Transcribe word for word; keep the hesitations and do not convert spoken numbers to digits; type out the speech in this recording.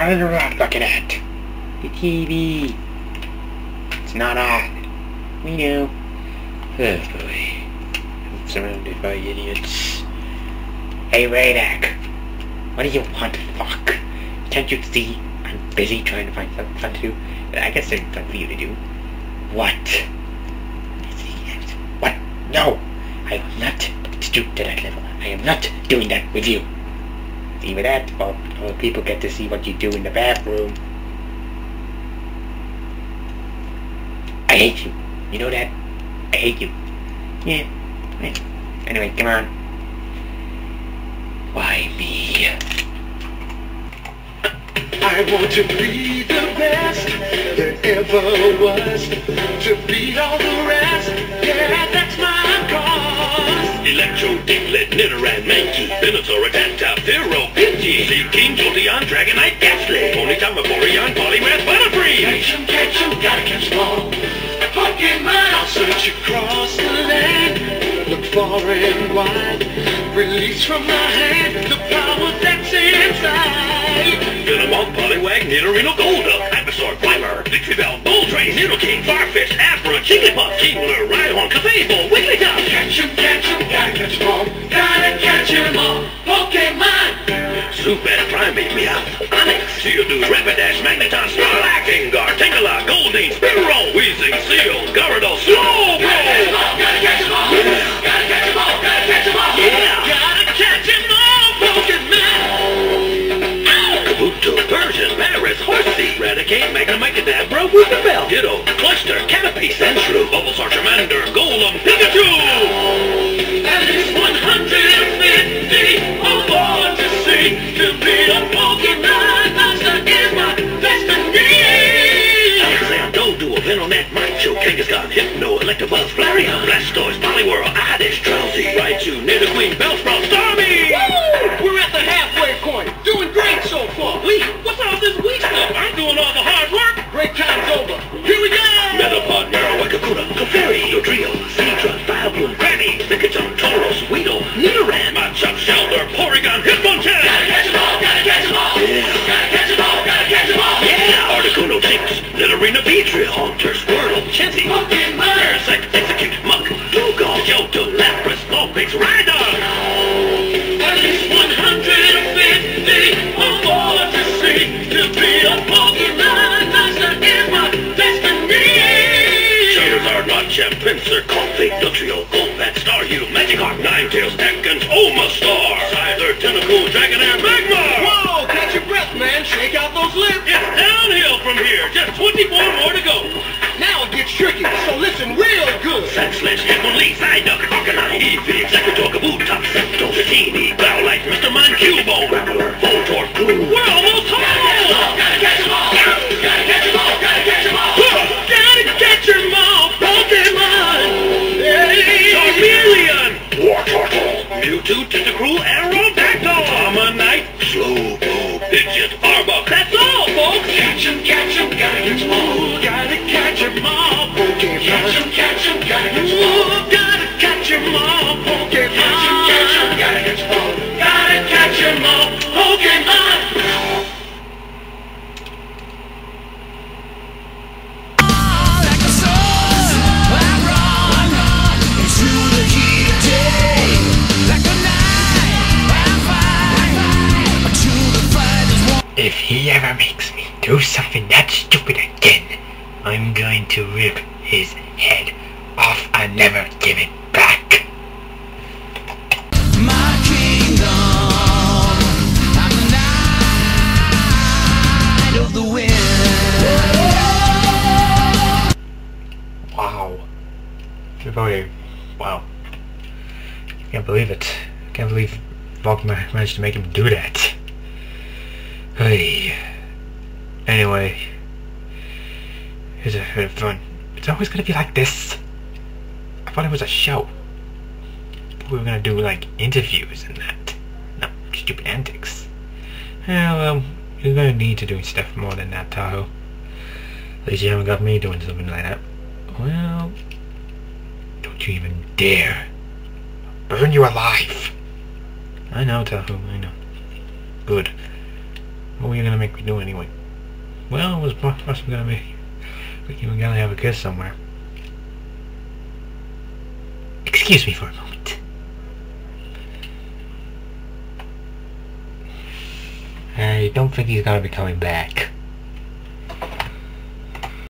What are you not looking at? The T V. It's not on. We know. Oh boy. I'm surrounded by idiots. Hey Reidak. What do you want, fuck? Can't you see I'm busy trying to find something fun to do? I guess there's something for you to do. What? What? No! I will not stoop to that level. I am not doing that with you. See with that, well, well, people get to see what you do in the bathroom. I hate you. You know that? I hate you. Yeah. Anyway, come on. Why me? I want to be the best there ever was. To beat all the rest. Yeah, that's my cause. Electro, Diglett, Nidoran, Mankey, Venusaur, Rattata, Pharaoh, Pidgey, Seaking, Jolteon, Dragonite, Ghastly, Ponyta, Vaporeon, Poliwrath, Butterfree. Catch 'em, catch 'em, gotta catch 'em all. Pokemon, I'll search across the land. Look far and wide. Release from my hand the power that's inside. Venomoth, Poliwag, Nidorino, Golduck, Ivysaur, Grimer, Victreebel, Moltres, Nidoking, Farfetch'd, Abra, Jigglypuff, Kingler, Rhyhorn, Clefable, Wigglytuff. Catch 'em, catch 'em, gotta catch 'em all. Gotta catch 'em all. Pokemon. Zubat, Primeape, Meowth, Onyx, Geodude, Rapidash, Magneton, Snorlax, Gengar, Tangela, Goldeen, Spearow, Weezing, Seal, Gyarados, Slowbro. Gotta catch 'em all. Gotta catch 'em all. Gotta catch 'em all. Yeah. Gotta catch 'em all. Pokemon. Kabuto, Persian, Paris, Horsey, Raticate, Magnemite, Kadabra, Weepinbell, Ditto, Cluster, Canopy, Sandshrew, Bulbasaur, Charmander, Golem, Pikachu! At least one hundred fifty or more to see. To be a Pokemon master is my destiny. Alexander, Doduo, Venonat, Macho, Kangaskhan, Hypno, Electabuzz, Flareon, Blastoise, Poliwhirl, Oddish, Drowsy, Raichu, Nidoqueen, Bellsprout, Starmie! Woo! We're at the halfway point. Doing great so far. Lee, what's all this weak stuff? I'm doing all the hard work. Break time's over. Here we go. Metapod, Marowak, Kakuna, Clefairy, Dodrio, Seadra, Vileplume, Granny, Lickitung, Tauros, Weedle, Nidoran, Machop, Shelter, Porygon, Hitmonchan! Gotta catch 'em all. Gotta catch 'em all. Yeah. Gotta catch 'em all. Gotta catch 'em all. Yeah! Articuno, Jinx, Nidorina, Beedrill, Haunter, Squirtle, Chansey, Pokemon. Parasect, Execute, Muck, Dugong, Johto, Lapras, Vulpix, Reidak! At least one hundred fifty or more to see. To be a Pokemon master is my destiny. Charizard, Machamp, Pinsir, Coffee, Dugtrio, Golbat, Staryu, Magikarp, Ninetales, Ekans, Omastar, Scyther, Tentacool, Dragonair, Magmar! Whoa, catch your breath, man. Shake out those lips. It's downhill from here, just twenty-four more to go. Now it gets tricky, so listen real good. Sandslash, Hitmonlee, Psyduck, Arcanine, Eevee, Executor, Kabutops, Septos, Teeny, Bowlite, Mister Mime, Cubone, Grappler, Voltorb, Gloom. We're almost home! Gotta catch 'em all. Gotta catch 'em all. Gotta catch 'em all. Gotta catch 'em all, Pokemon! Hey. Charmeleon! Wartortle! Mewtwo, Tentacruel, Aerodactyl! Ammonite, Slowpoke, Pidgeot, Arbok. That's all, folks! Catch 'em, catch 'em, gotta catch 'em all. Gotta catch 'em all. Pokemon. Catch 'em, catch 'em, gotta catch 'em all. Gotta catch 'em all. Pokemon. Catch 'em, catch 'em, gotta catch 'em all. Gotta catch 'em all. Pokemon. If he ever makes me do something that stupid again, I'm going to rip his head off and never give it back. My kingdom, I'm the night of the wind. Wow. Everybody, wow. Can't believe it. Can't believe Volk managed to make him do that. Hey. Anyway, here's a bit of fun. It's always gonna be like this. I thought it was a show. We were gonna do like interviews and that. No, stupid antics. Yeah, well, you're gonna need to do stuff more than that, Tahoe. At least you haven't got me doing something like that. Well, don't you even dare. I'll burn you alive. I know, Tahoe, I know. Good. What were you gonna make me do anyway? Well, it was possibly gonna be. We were gonna have a kiss somewhere. Excuse me for a moment. I don't think he's gonna be coming back.